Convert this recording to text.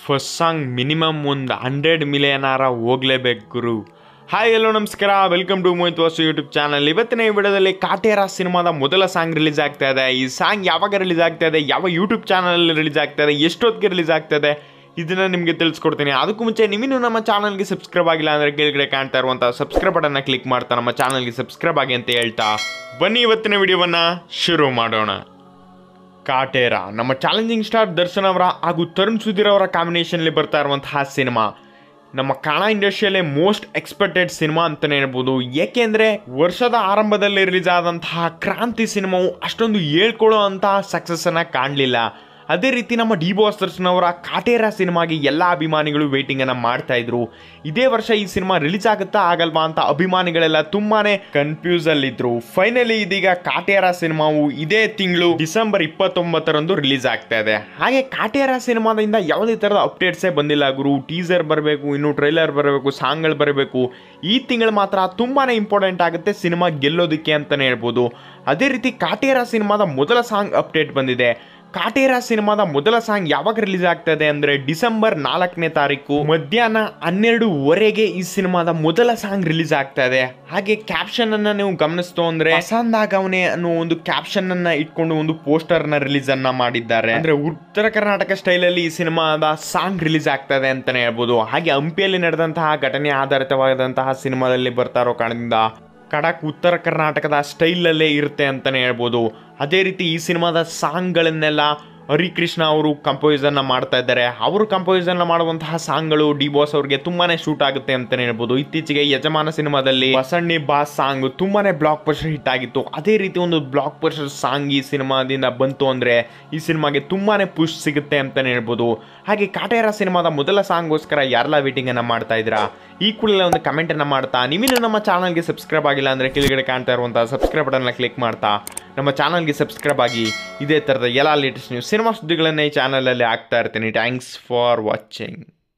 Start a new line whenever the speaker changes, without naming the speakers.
First song minimum ಒಂದು 100 million ಹೋಗ್ಲೇಬೇಕು ಗುರು. Hi hello ನಮಸ್ಕಾರ, welcome to Mohit Vasu YouTube channel. ಇವತ್ತಿನ ಈ ವಿಡಿಯೋದಲ್ಲಿ ಕಾಟೇರ ಸಿನಿಮಾದ ಮೊದಲ ಸಾಂಗ್ ರಿಲೀಸ್ ಆಗ್ತಾ ಇದೆ. ಈ ಸಾಂಗ್ ಯಾವಾಗ ರಿಲೀಸ್ ಆಗ್ತಾ ಇದೆ, ಯಾವ ಯೂಟ್ಯೂಬ್ ಚಾನಲ್ ರಿಲೀಸ್ ಆಗ್ತಾ ಇದೆ, ಎಷ್ಟೊತ್ತಿಗೆ ರಿಲೀಸ್ ಆಗ್ತಾ ಇದೆ, ಇದನ್ನ ನಿಮಗೆ ತಿಳಿಸ್ಕೊಡ್ತೀನಿ. ಅದಕ್ಕೂ ಮುಂಚೆ ನೀವಿನ್ನೂ ನಮ್ಮ ಚಾನಲ್ಗೆ ಸಬ್ಸ್ಕ್ರೈಬ್ ಆಗಿಲ್ಲ ಅಂದರೆ ಕೆಳಗಡೆ ಕಾಣ್ತಾ ಇರುವಂಥ ಸಬ್ಸ್ಕ್ರೈಬ್ ಬಟನ್ನ ಕ್ಲಿಕ್ ಮಾಡ್ತಾ ನಮ್ಮ ಚಾನಲ್ಗೆ ಸಬ್ಸ್ಕ್ರೈಬ್ ಆಗಿ ಅಂತ ಹೇಳ್ತಾ ಬನ್ನಿ ಇವತ್ತಿನ ವಿಡಿಯೋವನ್ನು ಶುರು ಮಾಡೋಣ. ಕಾಟೇರ ನಮ್ಮ ಚಾಲೆಂಜಿಂಗ್ ಸ್ಟಾರ್ ದರ್ಶನ್ ಅವರ ಹಾಗೂ ತರುಣ್ ಸುಧೀರ್ ಅವರ ಕಾಂಬಿನೇಷನ್ಲಿ ಬರ್ತಾ ಇರುವಂತಹ ಸಿನಿಮಾ. ನಮ್ಮ ಕನ್ನಡ ಇಂಡಸ್ಟ್ರಿಯಲ್ಲೇ ಮೋಸ್ಟ್ ಎಕ್ಸ್ಪೆಕ್ಟೆಡ್ ಸಿನಿಮಾ ಅಂತಲೇ ಹೇಳ್ಬೋದು. ಏಕೆಂದರೆ ವರ್ಷದ ಆರಂಭದಲ್ಲಿ ರಿಲೀಸ್ ಆದಂತಹ ಕ್ರಾಂತಿ ಸಿನಿಮಾವು ಅಷ್ಟೊಂದು ಹೇಳ್ಕೊಳ್ಳೋ ಅಂತಹ ಸಕ್ಸಸ್ಸನ್ನು ಕಾಣಲಿಲ್ಲ. ಅದೇ ರೀತಿ ನಮ್ಮ ಡಿ ಬಾಸ್ ದರ್ಶನ್ ಅವರ ಕಾಟೇರ ಸಿನಿಮಾಗೆ ಎಲ್ಲ ಅಭಿಮಾನಿಗಳು ವೇಟಿಂಗನ್ನು ಮಾಡ್ತಾ ಇದ್ರು. ಇದೇ ವರ್ಷ ಈ ಸಿನಿಮಾ ರಿಲೀಸ್ ಆಗುತ್ತಾ ಆಗಲ್ವಾ ಅಂತ ಅಭಿಮಾನಿಗಳೆಲ್ಲ ತುಂಬಾನೇ ಕನ್ಫ್ಯೂಸ್ ಅಲ್ಲಿದ್ರು. ಫೈನಲಿ ಇದೀಗ ಕಾಟೇರ ಸಿನಿಮಾವು ಇದೇ ತಿಂಗಳು ಡಿಸೆಂಬರ್ 29ರಂದು ರಿಲೀಸ್ ಆಗ್ತಾ ಇದೆ. ಹಾಗೆ ಕಾಟೇರ ಸಿನಿಮಾದಿಂದ ಯಾವುದೇ ಥರದ ಅಪ್ಡೇಟ್ಸೇ ಬಂದಿಲ್ಲ ಗುರು. ಟೀಸರ್ ಬರಬೇಕು, ಇನ್ನು ಟ್ರೈಲರ್ ಬರಬೇಕು, ಸಾಂಗ್ಗಳು ಬರಬೇಕು. ಈ ತಿಂಗಳು ಮಾತ್ರ ತುಂಬಾನೇ ಇಂಪಾರ್ಟೆಂಟ್ ಆಗುತ್ತೆ ಸಿನಿಮಾ ಗೆಲ್ಲೋದಕ್ಕೆ ಅಂತಲೇ ಹೇಳ್ಬೋದು. ಅದೇ ರೀತಿ ಕಾಟೇರ ಸಿನಿಮಾದ ಮೊದಲ ಸಾಂಗ್ ಅಪ್ಡೇಟ್ ಬಂದಿದೆ. ಕಾಟೇರ ಸಿನಿಮಾದ ಮೊದಲ ಸಾಂಗ್ ಯಾವಾಗ ರಿಲೀಸ್ ಆಗ್ತಾ ಇದೆ ಅಂದರೆ ಡಿಸೆಂಬರ್ 4ನೇ ತಾರೀಕು ಮಧ್ಯಾಹ್ನ 12:15 ಈ ಸಿನಿಮಾದ ಮೊದಲ ಸಾಂಗ್ ರಿಲೀಸ್ ಆಗ್ತಾ ಇದೆ. ಹಾಗೆ ಕ್ಯಾಪ್ಷನ್ ಅನ್ನ ನೀವು ಗಮನಿಸ್ತು ಅಂದ್ರೆ ಪಸಂದಾಗವನೆ ಅನ್ನೋ ಒಂದು ಕ್ಯಾಪ್ಷನ್ ಅನ್ನ ಇಟ್ಕೊಂಡು ಒಂದು ಪೋಸ್ಟರ್ ನ ರಿಲೀಸ್ ಅನ್ನ ಮಾಡಿದ್ದಾರೆ. ಅಂದ್ರೆ ಉತ್ತರ ಕರ್ನಾಟಕ ಸ್ಟೈಲ್ ಅಲ್ಲಿ ಈ ಸಿನಿಮಾದ ಸಾಂಗ್ ರಿಲೀಸ್ ಆಗ್ತಾ ಇದೆ ಅಂತಾನೆ ಹೇಳ್ಬೋದು. ಹಾಗೆ ಹಂಪಿಯಲ್ಲಿ ನಡೆದಂತಹ ಘಟನೆ ಆಧಾರಿತವಾದಂತಹ ಸಿನಿಮಾದಲ್ಲಿ ಬರ್ತಾ ಇರೋ ಕಾರಣದಿಂದ ಖಡಕ್ ಉತ್ತರ ಕರ್ನಾಟಕದ ಸ್ಟೈಲಲ್ಲೇ ಇರುತ್ತೆ ಅಂತಲೇ ಹೇಳ್ಬೋದು. ಅದೇ ರೀತಿ ಈ ಸಿನಿಮಾದ ಸಾಂಗ್ಗಳನ್ನೆಲ್ಲ ಹರಿಕೃಷ್ಣ ಅವರು ಕಂಪೋಸನ್ನ ಮಾಡ್ತಾ ಇದ್ದಾರೆ. ಅವರು ಕಂಪೋಸನ್ನ ಮಾಡುವಂತಹ ಸಾಂಗ್ಗಳು ಡಿ ಬಾಸ್ ಅವ್ರಿಗೆ ತುಂಬಾನೇ ಶೂಟ್ ಆಗುತ್ತೆ ಅಂತಲೇ ಹೇಳ್ಬೋದು. ಇತ್ತೀಚೆಗೆ ಯಜಮಾನ ಸಿನಿಮಾದಲ್ಲಿ ಬಸಣ್ಣಿ ಬಾಸ್ ಸಾಂಗ್ ತುಂಬಾನೇ ಬ್ಲಾಕ್ ಬಸ್ಟರ್ ಹಿಟ್ ಆಗಿತ್ತು. ಅದೇ ರೀತಿ ಒಂದು ಬ್ಲಾಕ್ ಬಸ್ಟರ್ ಸಾಂಗ್ ಈ ಸಿನಿಮಾದಿಂದ ಬಂತು ಅಂದರೆ ಈ ಸಿನಿಮಾಗೆ ತುಂಬಾನೇ ಪುಷ್ ಸಿಗುತ್ತೆ ಅಂತಲೇ ಹೇಳ್ಬೋದು. ಹಾಗೆ ಕಾಟೇರ ಸಿನಿಮಾದ ಮೊದಲ ಸಾಂಗ್ಗೋಸ್ಕರ ಯಾರೆಲ್ಲ ವೇಟಿಂಗನ್ನು ಮಾಡ್ತಾ ಇದ್ದೀರಾ, ಈ ಕೂಡಲೇ ಒಂದು ಕಮೆಂಟನ್ನು ಮಾಡ್ತಾ, ನೀವಿನ್ನೂ ನಮ್ಮ ಚಾನಲ್ಗೆ ಸಬ್ಸ್ಕ್ರೈಬ್ ಆಗಿಲ್ಲ ಅಂದರೆ ಕೆಳಗಡೆ ಕಾಣ್ತಾ ಇರುವಂಥ ಸಬ್ಸ್ಕ್ರೈಬ್ ಬಟನ್ನ ಕ್ಲಿಕ್ ಮಾಡ್ತಾ ನಮ್ಮ ಚಾನಲ್ಗೆ ಸಬ್ಸ್ಕ್ರೈಬ್ ಆಗಿ ಇದೇ ಥರದ ಎಲ್ಲ ಲೇಟೆಸ್ಟ್ ನ್ಯೂಸ್ ಸಿನಿಮಾ ಸುದ್ದಿಗಳನ್ನೇ ಈ ಚಾನಲಲ್ಲಿ ಆಗ್ತಾ ಇರ್ತೀನಿ. Thanks for watching.